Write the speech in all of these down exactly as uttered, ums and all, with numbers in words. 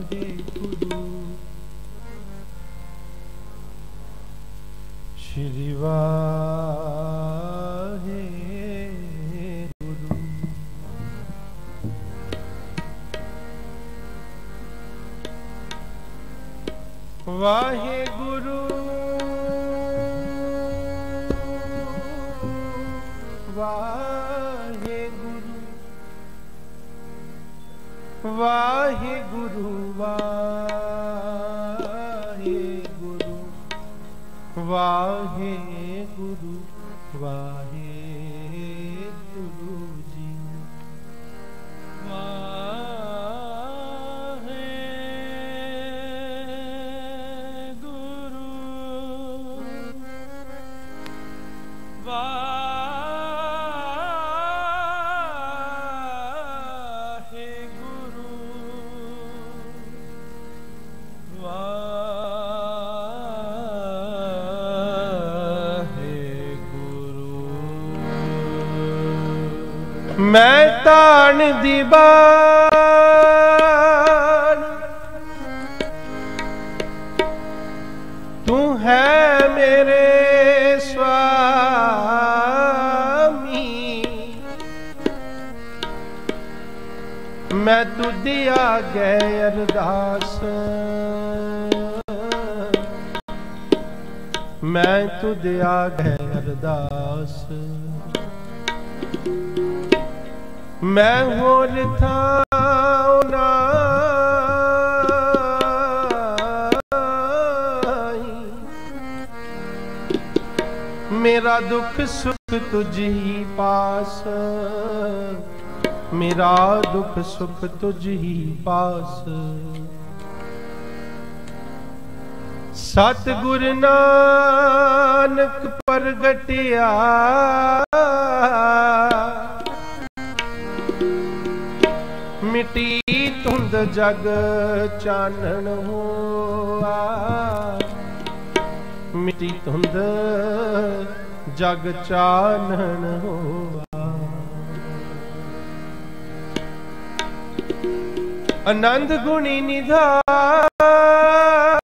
वाहेगुरु श्री वाहेगुरु। वाहेगुरु वाहेगुरु वाहेगुरु वाहेगुरु वाहेगुरु वाहेगुरु जी। वाहेगुरु वाहेगुरु मैं तान दीवान तू है मेरे स्वामी, मैं तुझे आगे अरदास मैं तुझे आगे अरदास मैं होर था ना मेरा दुख सुख तुझ ही पास मेरा दुख सुख तुझ ही पास। सतगुर नानक प्रगटिया मिटी धुंध जग चानन होआ मिटी धुंध जग चानन होआ। आनंद गुणी निधान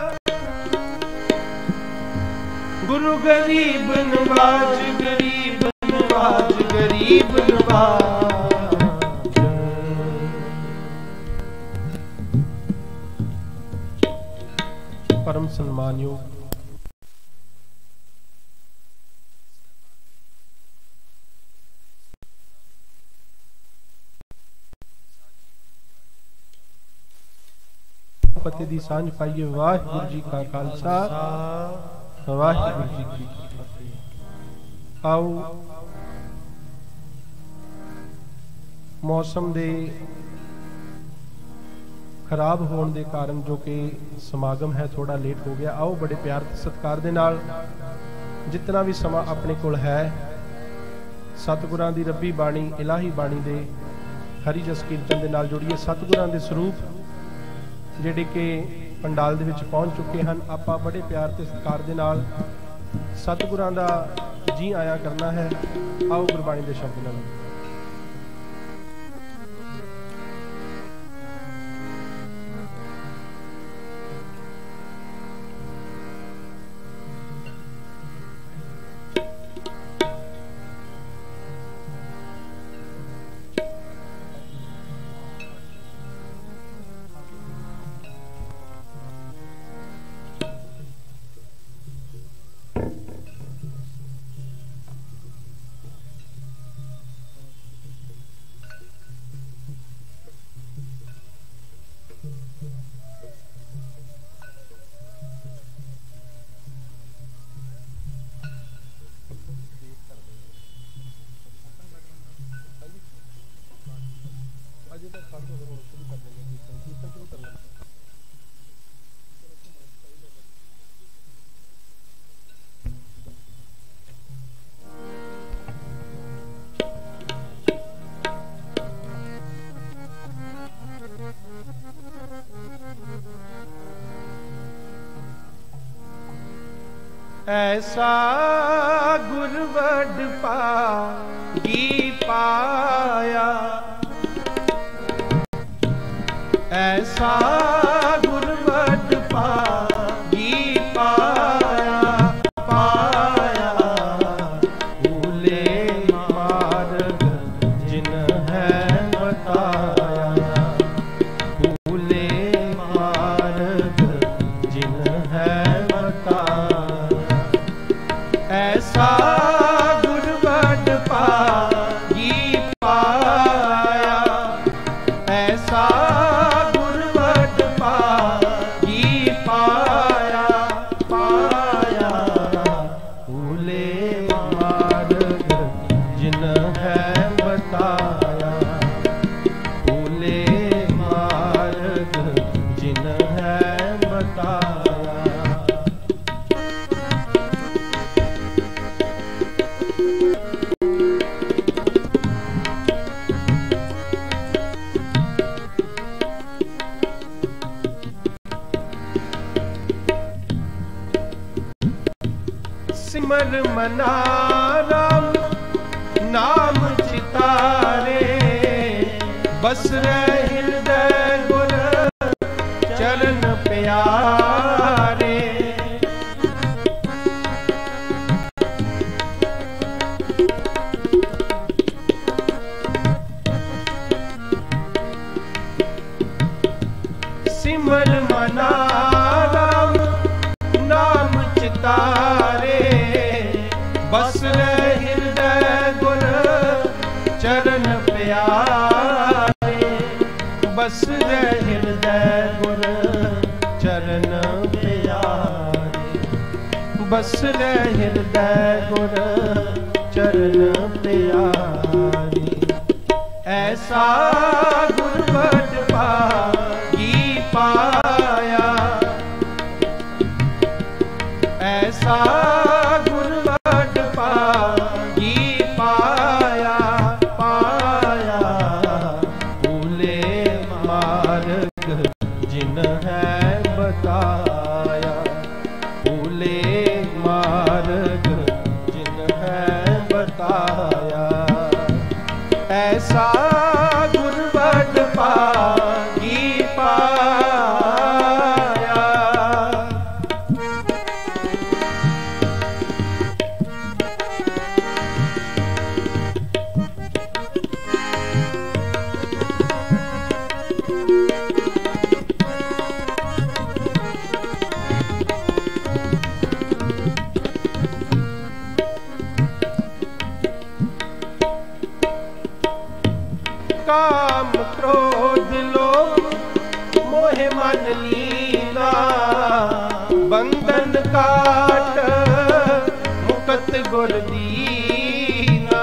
गुरु गरीब नवाज गरीब नवाज गरीब नवाज। परम सम्मानयोग फतेह दी सांझ पाइए। वाहिगुरु जी का खालसा वाहिगुरु जी की फतेह। आओ मौसम दे खराब होने के कारण जो कि समागम है थोड़ा लेट हो गया। आओ बड़े प्यार सत्कार दे नाल जितना भी समा अपने कोल है सतगुरां दी रब्बी बाणी इलाही बाणी दे हरि जस कीर्तन दे नाल जोड़िए। सतगुरां दे स्वरूप जिहड़े कि पंडाल दे विच पहुंच चुके हैं आपां बड़े प्यार ते सत्कार दे नाल सतगुरां दा जी आया करना है। आओ गुरबाणी दे शब्द नाल ऐसा गुरवड पागी पाया ऐसा गुरबत पागी पाया पाया भूले मार्ग जिन है बताया भूले मार्ग जिन है बताया ऐसा गुरबत पागी पाया ऐसा गुरबत पागी पाया पाया भूले मार्ग जिन है बताया भूले मार्ग जिन है बताया। सिमर मना राम नाम चितारे बस रहे हृदय गुर चरण प्यारे सिमर मना राम नाम चितारे बस रहे हृदय गुर चरण प्यारे बस रहे हृदय गुर चरण प्यारे बस रहे हृदय गुर चरण प्यारे ऐसा गुरबत पागी पाया ऐसा गुरबत पागी पाया पाया भूले मार्ग जिन है बताया भूले मार्ग जिन है बताया ऐसा गुरबत पागी पाया। काम क्रोध लोभ मोह मन लीना बंधन काट मुक्त गुर दीना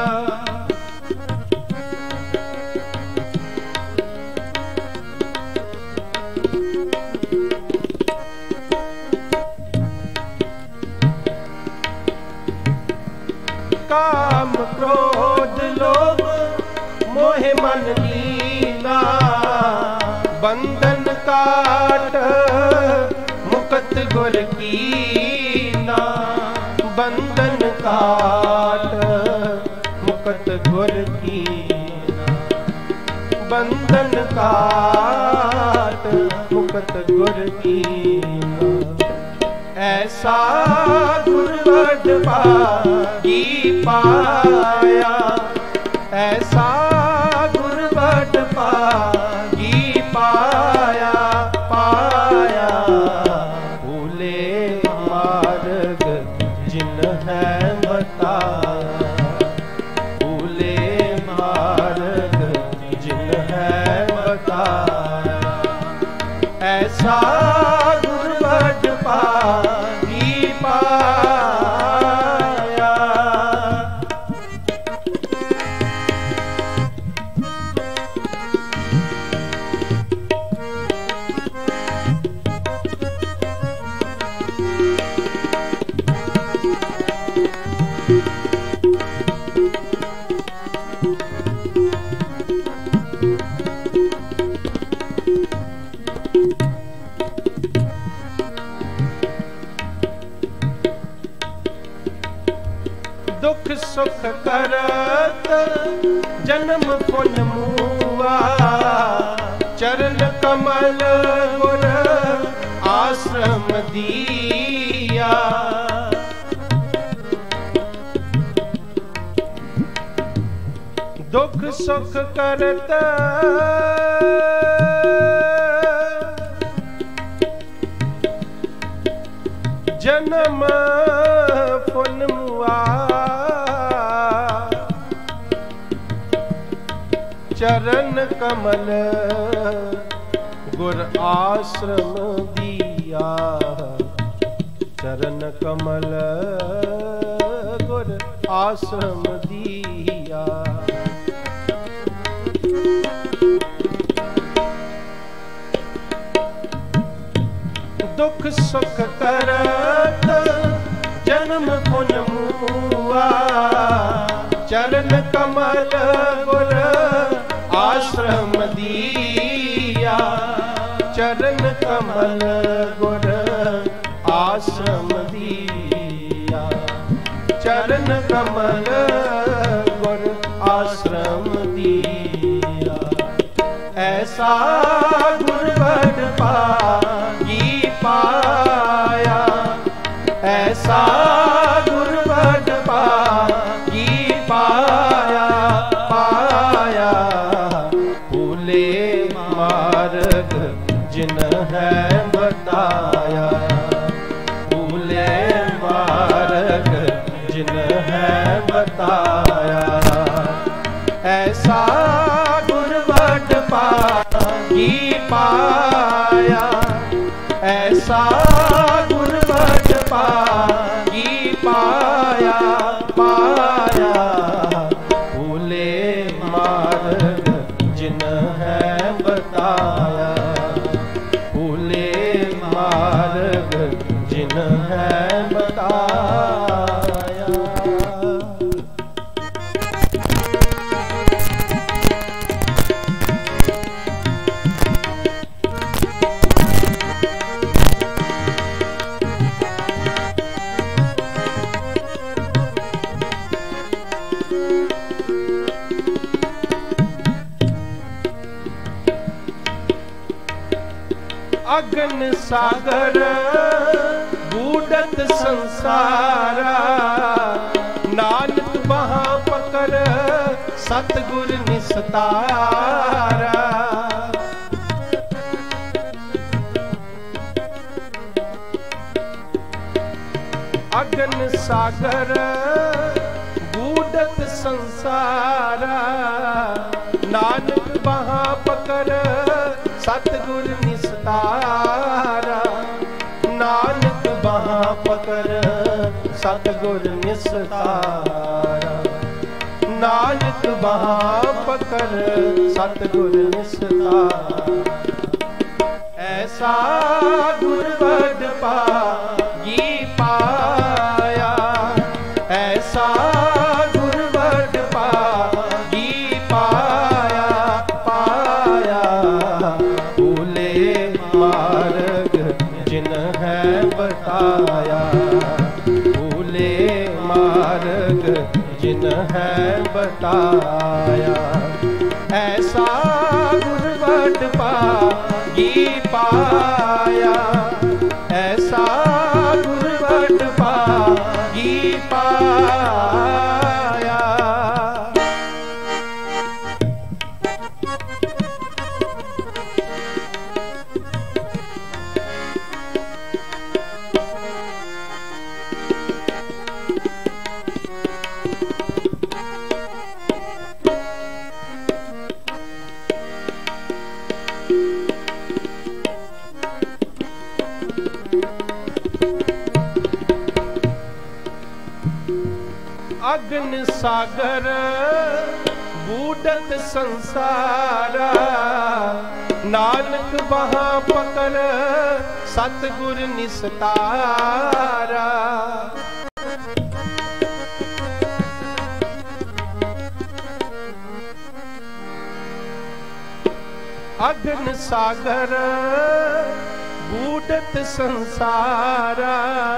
काम क्रोध लोभ मोह मन लीना बंधन काट मुक्त गुर कीना बंधन काट मुक्त गुर कीना बंधन काट मुक्त गुर कीना ऐसा गुरबत पागी पाया ऐसा गुरबत पागी पाया पाया भूले मार्ग जिन है बताया भूले मार्ग जिन है बताया ऐसा गुरबत पागी पाया। दुख सुख करत जन्म पुन मुआ चरण कमल गुर आश्रम दिया। दुख सुख करत जन्म पुन मुआ। चरण कमल गुर आश्रम दिया। चरण कमल गुर आश्रम दिया। दुख सुख करत जन्म पुन मुआ। चरण कमल गुर आश्रम दिया। चरण कमल गुर आश्रम दिया। चरण कमल गुर आश्रम दिया। ऐसा गुरबड़ पाई पाया। ऐसा गुरबड़ पाई पाया पाया। भूले मार्ग जिन है बताया। भूले मार्ग जिन है बताया। ऐसा गुरबड़ पाई पाया। ऐसा गुरबड़ पाई पाया पाया। भूले मार्ग जिन है बताया। भूले मार्ग जिन है बताया। अगन सागर बूढ़त संसारा। नानक वहां पकर सतगुर निस्तारा। अगन सागर बूढ़त संसारा। नानक वहां पकर सतगुर निस्तारा। नानक वहां पकर सतगुर निस्तारा। नानक वहां पकर सतगुर निस्तारा। ऐसा गुरबड़ पाई पाया। ऐसा गुरबड़ पाई पाया पाया। भूले मार्ग जिन है बताया। भूले मार्ग जिन है बताया। ऐसा गुरबड़ पाई पाया। ऐसा गुरबड़ पाई पाया। अगन सागर बूढ़त संसारा। नानक वहां पकर सतगुर निस्तारा। अगन सागर बूढ़त संसारा।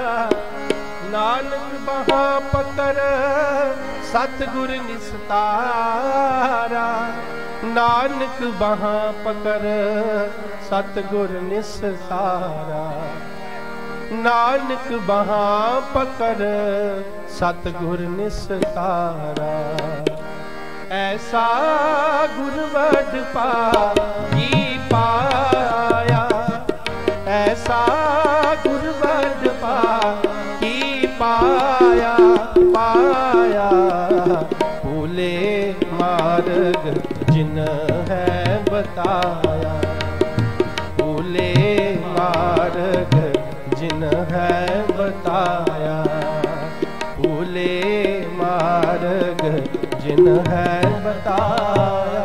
नानक वहां पकर सतगुर निस्तारा। नानक बाहां पकड़ सतगुर निस्तारा। नानक बाहां पकड़ सतगुर निस्तारा। ऐसा गुरवड पाई पाया, ऐसा गुरवड पाई पाया पाया। भूले मार्ग जिन है बताया, भूले मार्ग जिन है बताया, भूले मार्ग जिन है बताया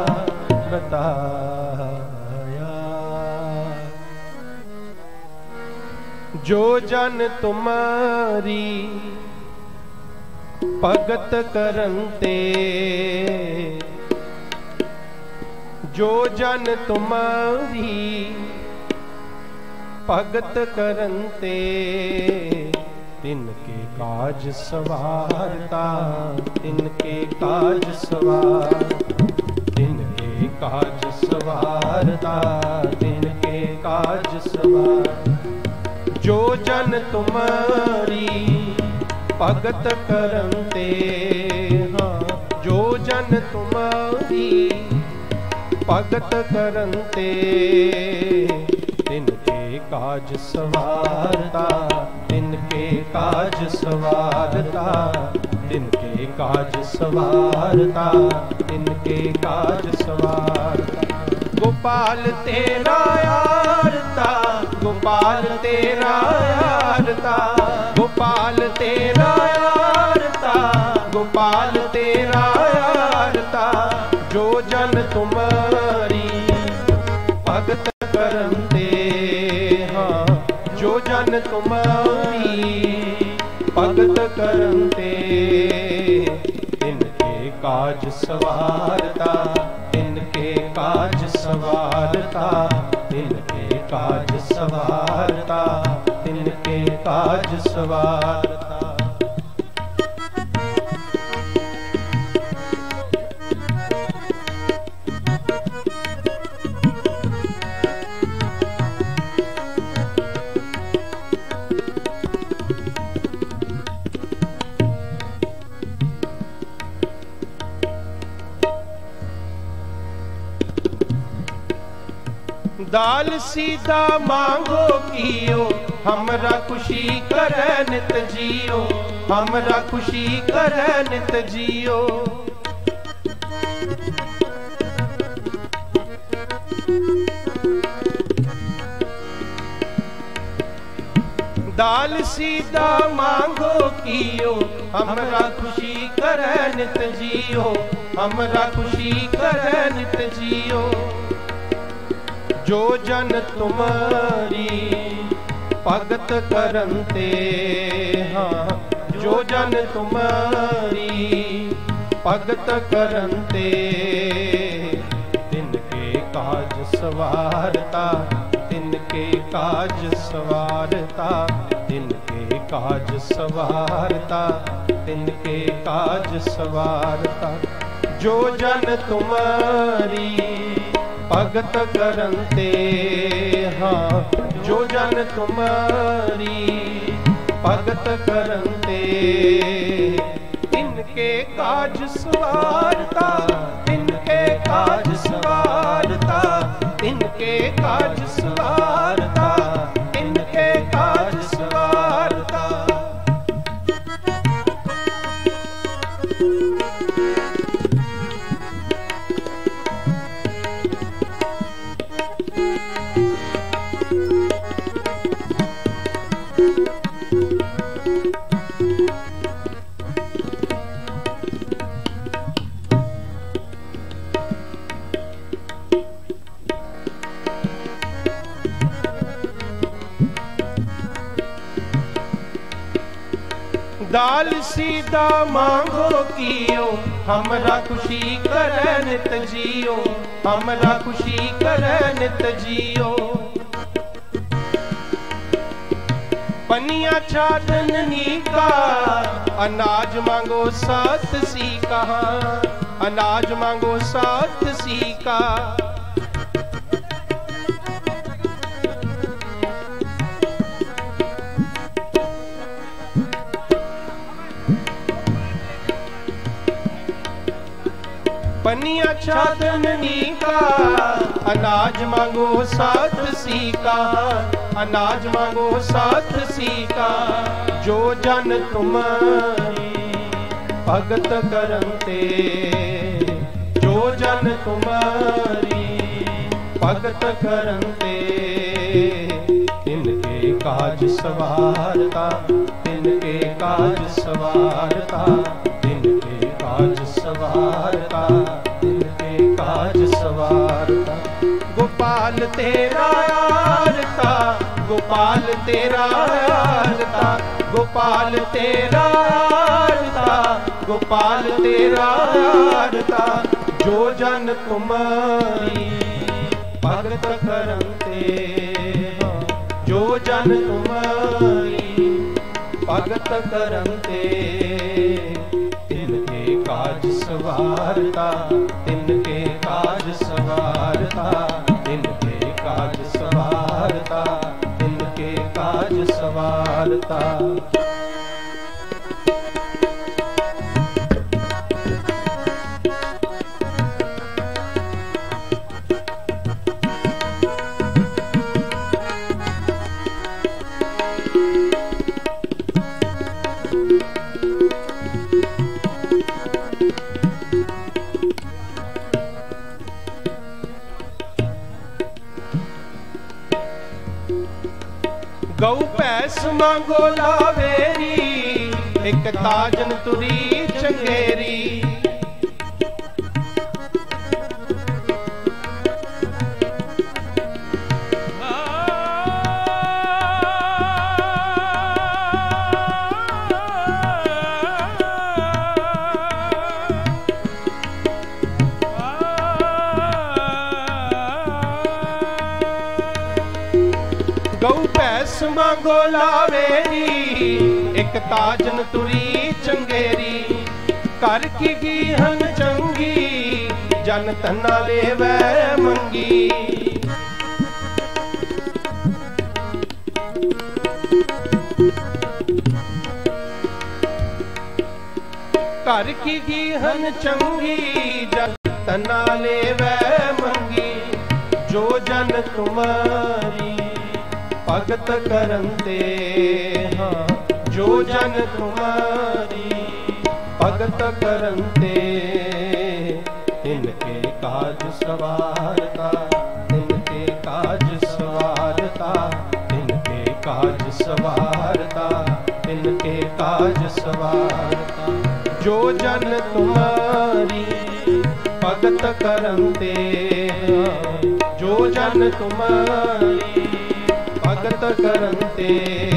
बताया। जो जन तुम्हारी भगत करंते, जो जन तुम्हारी भगत करंते। तिनके काज सवारता, तिनके काज सवार, तिनके काज सवारता, तिनके काज सवार। जो जन तुम्हारी भगत करंते, हाँ जो जन तुम्हारी भगत करंते। तिनके काज सवारता, तिनके काज सवारता, तिनके काज सवारता, तिनके काज सवारता। गोपाल तेरा यारता, गोपाल तेरा यारता, गोपाल तेरा यारता, गोपाल तेरा यारता। जो जन तुम्हारी भगत करंते, हाँ जो जन तुम्हारी भगत करंते। तिनके काज सवारता, तिनके काज सवारता, तिनके काज सवारता, तिनके काज सवारता। दाल सीधा मांगो कियो, हमरा खुशी करे नित जियो, हमरा खुशी करे नित जियो। दाल सीधा मांगो कियो, हमरा खुशी करे नित जियो, हमरा खुशी करे नित जियो। जो जन तुम्हारी भगत करंते, हाँ जो जन तुम्हारी भगत करंते। तिनके काज सवारता, तिनके काज सवारता, तिनके काज सवारता, तिनके काज सवारता। जो जन तुम्हारी भगत करंते, हाँ जो जन तुम्हारी भगत करंते। तिनके काज सवारता, तिनके काज सवारता, तिनके काज सवारता, तिनके काज सवारता। दाल सीधा मांगो कियो, हमरा खुशी करे नित जियो, हमरा खुशी करे नित जियो। पनिया छाटन नीका, अनाज मांगो सात सी कहा, अनाज मांगो साथ सीका। पनिया छादनी का अनाज मांगो साथ सीका। अनाज मांगो साथ सीका। जो जन तुम्हारी भगत करते, जो जन तुम्हारी भगत करते, इनके काज सवारता, इनके काज सवारता, इनके काज सवारता, इनके काज सवारता। गोपाल तेरा आरता, गोपाल तेरा आरता, गोपाल तेरा आरता, गोपाल तेरा आरता। जो जन तुम्हारी भगत करते, जो जन तुम्हारी भगत करते, तिनके काज सवारता, तिनके काज सवारता, तिनके काज सवारता, तिनके काज सवारता। गौ भैंस मांगो लावेरी, एक ताजन तुरी चंगेरी। गौ भैंस मांगो लावेरी, एक ताजन तुरी चंगेरी। कर की गीहन चंगी, जन तना लेवै मंगी। कर की गीहन चंगी, जन तना लेवै मंगी। जो जन तुम्हारी भगत करते, हाँ जो जन तुम्हारी भगत करते, इनके काज सवारता, इनके काज सवारता, इनके काज सवारता, इनके काज सवारता। जो जन तुम्हारी भगत करते, जो जन तुम्हारी भगत करते,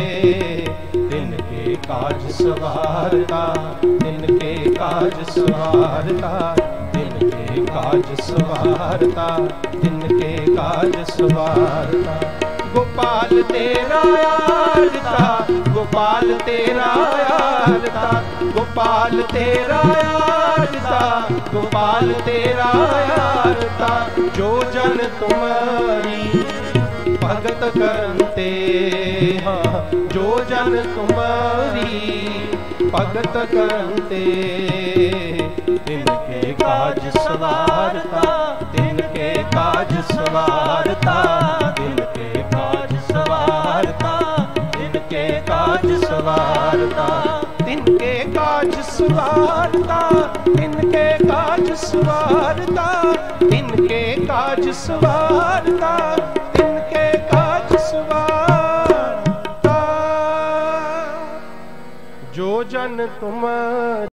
तिनके काज सवारता, तिनके काज सवारता, तिनके काज सवारता, तिनके काज सवारता। गोपाल तेरा आरता, गोपाल तेरा आरता, गोपाल तेरा आरता, गोपाल तेरा आरता। जो जन तुम्हारी भगत करते, हाँ जो जन तुम्हारी भगत करते, तिनके काज सवारता, तिनके काज सवारता, तिनके काज सवारता, तिनके काज सवारता, तिनके काज सवारता, तिनके काज सवारता, तिनके काज सवारता, तिनके काज सवारता। जो जन तुम